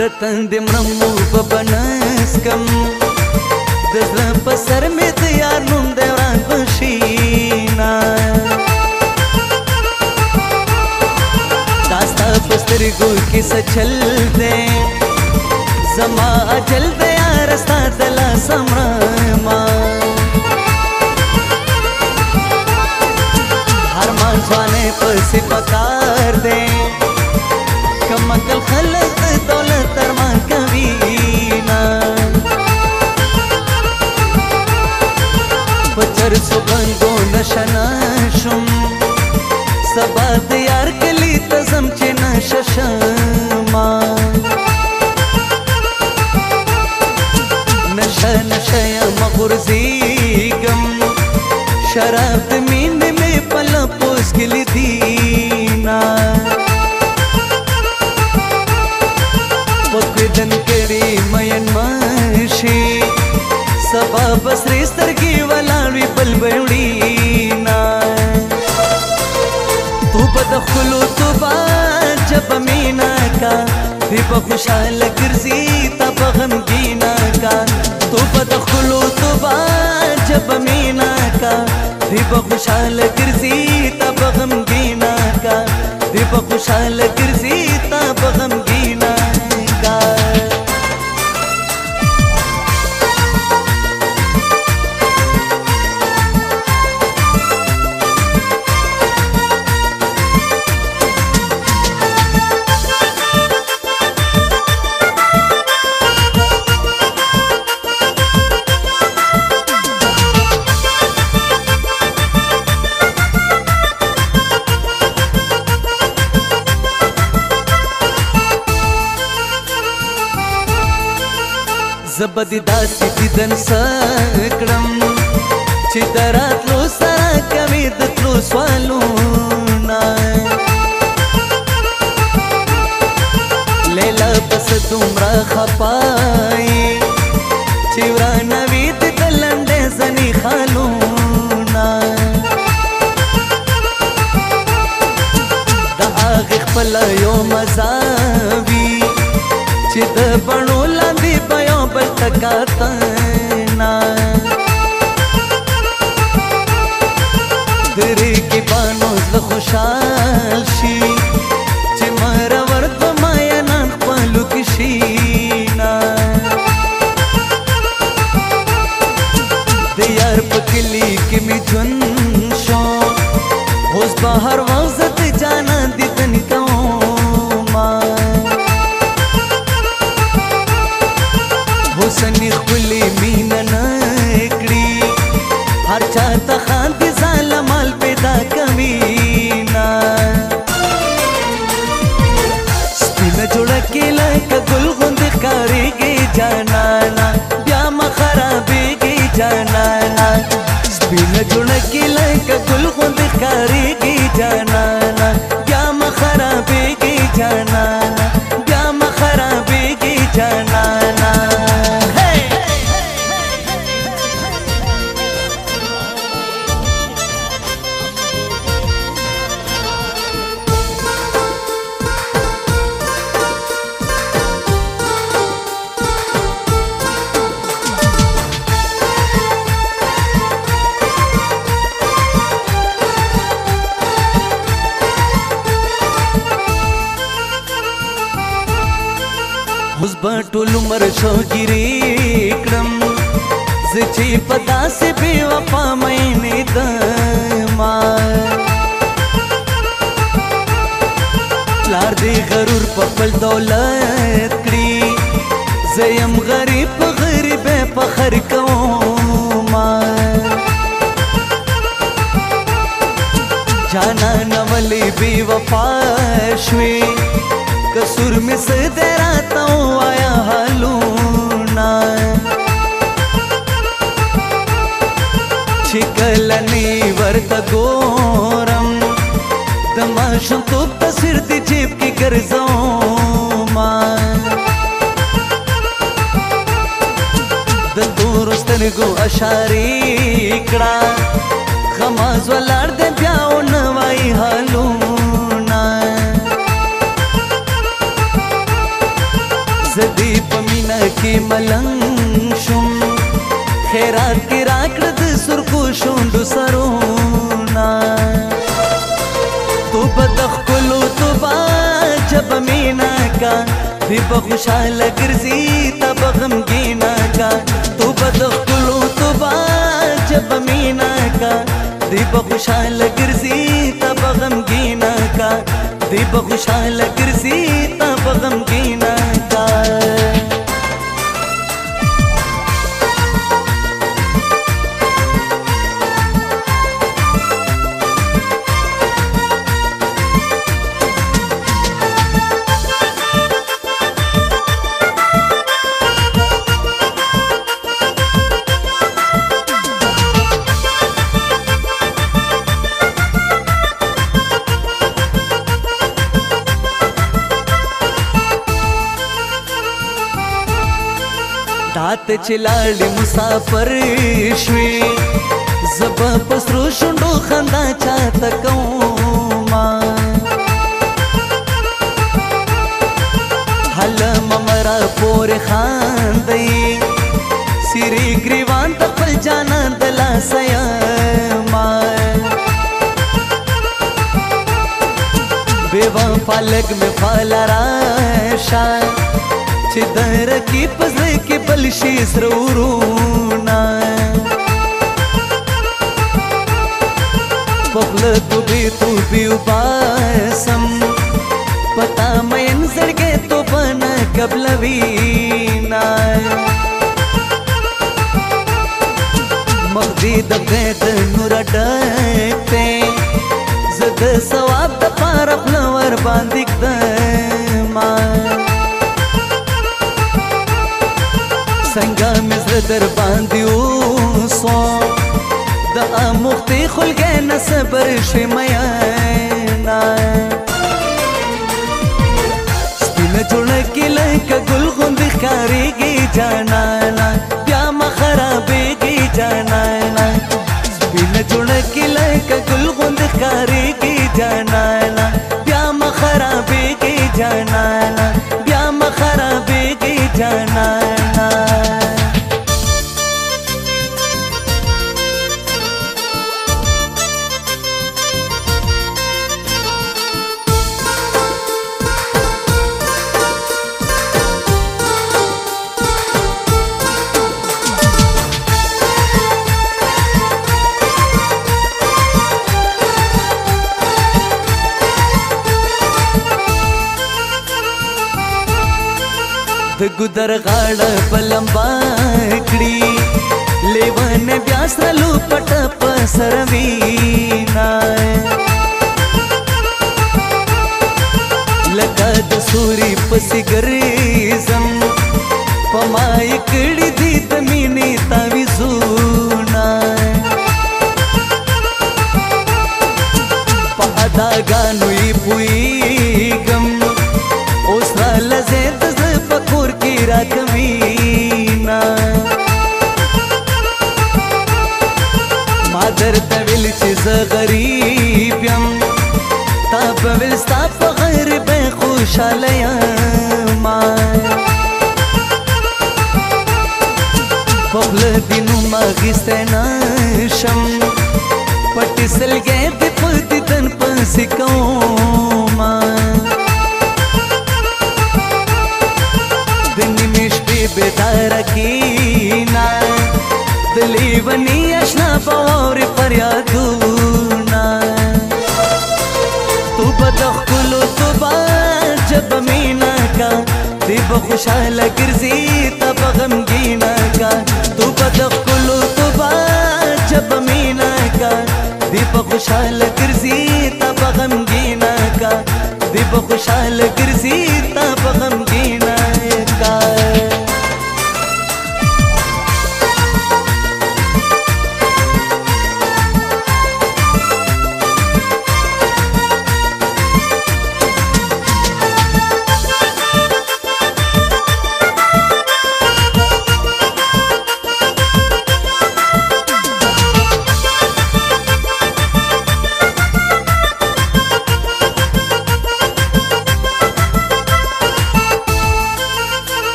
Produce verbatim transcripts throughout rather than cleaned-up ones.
तंद मरमू बबनस कम दजला पसर में तैयार नुम देवरा खुशीना दास्ता पस्तर गुल की सचल दे जमा अजल दे रस्ता दला समरमा हर मानवाने पसी पकार दे कमकल खलत दौलत अरमान कवीना पचर सुबंगो नशना शुम सबाद यार कली तजम चे नशमा नशा नशया मगुर्जीगम शराब मीन में पला पोस गिली दीना पक्दन करी मयन माशी सबा बसरी सरगी वलावी बलबड़ीना तू बदखलू तू बा जब मीना का दिब खुशाल गिरजी तब गमगीना का तू बदखलू तू बा जब मीना का दिब खुशाल गिरजी तब गमगीना का दिब खुशाल गिरजी तब गमगीना का जबदी दासी दिदन सकड़म चिदरात लो सरा कविदत लो स्वालूना लेला बस तुमरा खपाई चिवरा नवीद तलंडे सनी खालूना दा आगे खपला यो मजावी चिद बणो लांदी पयो बलतकातना दरे की बानोज ल खुशाल शी चिमरा वर्द माया नान पालू किशीना दियार पकली की मी जुनशो होस बाहर वजत जाना दितन का सनी खुली मीना नकड़ी हर चाहता खान की साला माल पैदा कमीना स्पिन जोड़ा केला का गुल गुंद करेगी जानाना ब्याम खराबेगी जानाना स्पिन जोड़ा केला का गुल गुंद करेगी जानाना ब्याम खराबेगी जानाना ब्याम खराबेगी जानाना बटुल उमर शौगिरी क्रम जिची पता से बेवफा मैंने दमा लार दे गरूर पपल दौलत करी जयम गरीब गरीब फखर कौमा जाना नवली बेवफा श्वे कसूर में से देराता हूँ आया हालूना चिकलनी वर्त गोरम तमाशम तो तस्वीर दी जेब की गर्जों मां दलदूरुस्तन गो अशारी कड़ा खमाज वलार दे प्याओ नवाई हालूना کې ملنګ شم خیرات کې راکړه د سرخو شونډو سرونه تو به د ښکلو توبه جبه مینا کا دی به خوشحاله ګرځي ته به غمګینه کا تو به د ښکلو توبه جبه مینا کا دی به خوشحاله ګرځي ته به غمګینه کا دی به خوشحاله ګرځي ته به غمګینه کا رات چلاړې مسافر شوې زبا پسرو شونډو خندا چاته کوما هله ممرا پورې خاندې سری ګریوان ته خپل جانان د لاسه یما بې وفا لږ مې خواله راشه چې در کې پزړه کې بل شي سرورونه پخله توبې توبې وباسم پتا مین زړګې توبه نه قبلوینا مخ دې د بید نور ډک دی زه د ثواب دپاره خوله ورباندې ږدمه څنګه مې زړه در باندې اوسو د اموختې خلګۍ نه صبر شوې میینه سپینه جوړکې لکه ګل غوندې ښکارېږي جانانه بیا مه خرابېږي جانانه سپینه جوړکې لکه ګل غوندې ښکارېږي جانانه بیا مه خرابېږي جانانه بیا مه خرابېږي جانانه د ګودر غاړه په لمبا کړي لیوانه بیا سره لوپټ په سر وینا لکه د سوري پسې ګریزم په ما یې کړي دي د مینې تعویذونه په اداګانو یې پوهېږم اوس راله زه د زړه په کور کې راکوینا ما درته ویل چې زه غریب یم تا به ویل ستا په غیر به خوشحاله یمه په خوله دې نوم اخیستی نشم پټې سلګۍ دې په دیدن پسې کومه بیداره کینا د لیوني اشنا په واورې فریادونه تو به د ښکلو توبه جبه مینا کا دی به خوشحاله ګرځي ته به غمګینه کا تو به د ښکلو توبه جبه مینا کا دی به خوشحاله ګرځي ته به غمګینه کا دی به خوشحاله ګرځي ته به غمګینه کا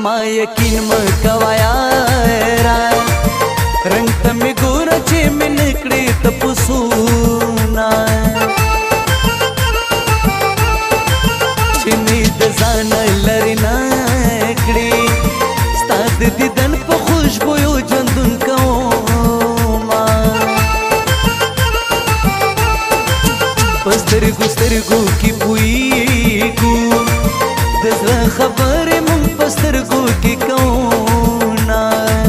ما یقین مکوایا را رنگ ته می ګور چې می نکړې تپوسونا چې می د ځان لري نه کړې ستا د دیدن په خوشبو یو ژوندون کوما په سترګو سترګو کې پوهېږو د زړه خبرې مونږ په سترګو کې کونا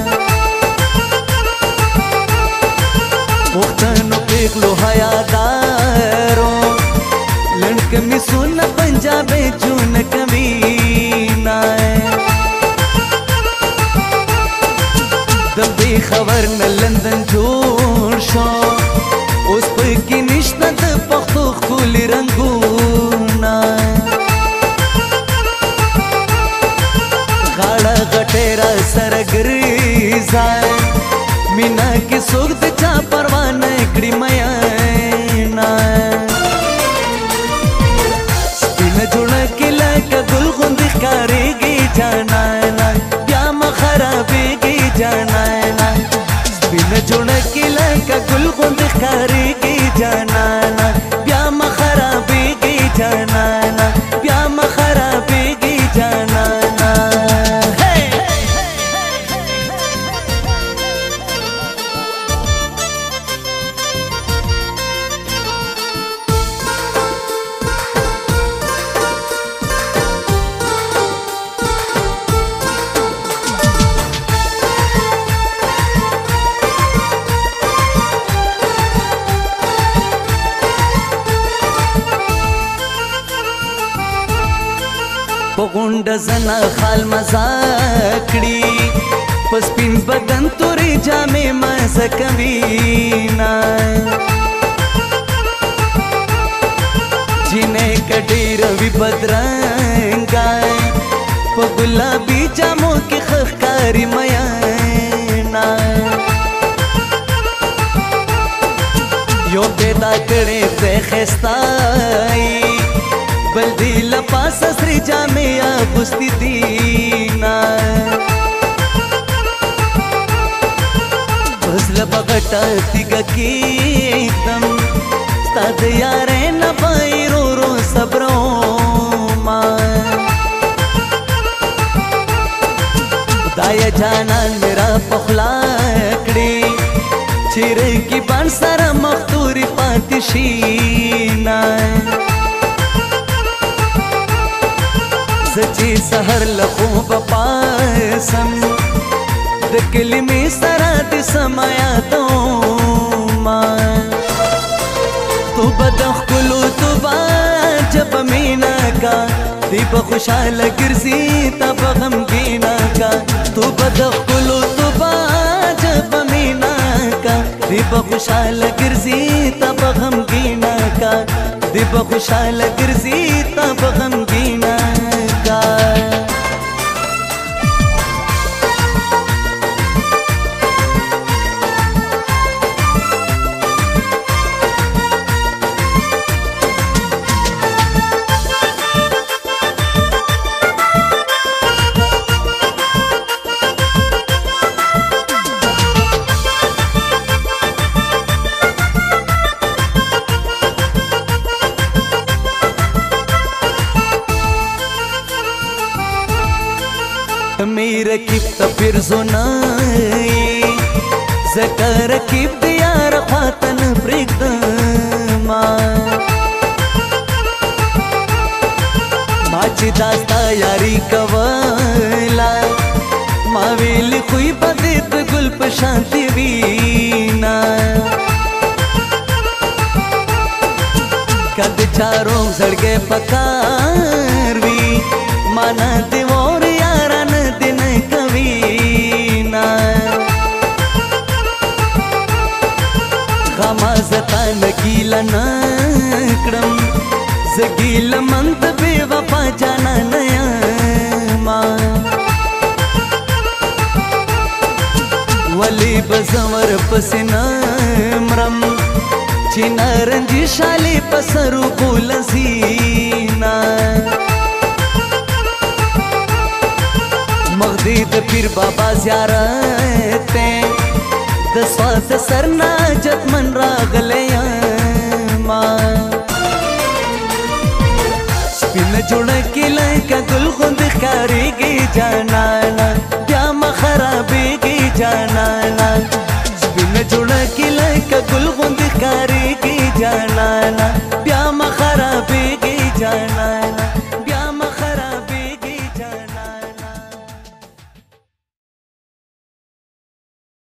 پښتنو پېغلو حیادارو لړک مې سونه پنجابي جون کمینا د دې خبر نه لندن جوړ شو اوس پکې نشته د پښتو ښکلي رنګونه غاړه غټې را سره ګریزا مینا کې څوک د چا پروا نه کړي میانا سپینه جوړه کې لکه ګل غوندې ښکارېږي جانانا بیا مه خرابېږي جانانا سپینه جوړه کې لکه ګل غوندې ښکارېږي جانانا بیا مه خرابېږي جانانا بیا مه خرابېږي جانانا په غونډه زنه خال مزه کړي په سپین بدن تورې جامې مزه کوينا جنې کډې روي بدرنګا په ګلابي جامو کې خخکاری میانا یو پیدا کړې ته خستای بل دی لپاس سری جامع اغوستی دینا بس لبغټا تیګه کیتم ستا د یارې نه پای رو رو صبرو ما خدای جانان میرا پخلا کړي چیرې کی بان سره مختوري پاتې شینا سچی سحر لخو بپاسم د کلمې سره د سمایاتو ما تو بدخ کلو تو با جب مینا کا دی په خوشاله ګرځي تا په غمګینا کا تو بدخ کلو تو با جب مینا کا دی په خوشاله ګرځي تا په غمګینا کا دی په خوشاله ګرځي تا په غمګینا کا मेरा किप त फिर जोनाई ذکر کیپ دیار خواطن پرگدما ما چی داستا یاری کولا ما ویلی خوی بدیت گل پشانتی وینا کد چاروں زڑگے پکار وی مانا دیوار یاران دن کوینا غمازتا نگیلا نکڑم زگیلا مند بے وفا جانا نیا ماں ولی بزور پسنامرم چینا رنجی شالی پسرو بولزینا مغدی د پیر بابا زیارت ته د سواد سرنا جتمن راغلی ما سپینه جوړه کې لکه ګل غوندې ښکارېږي جانانه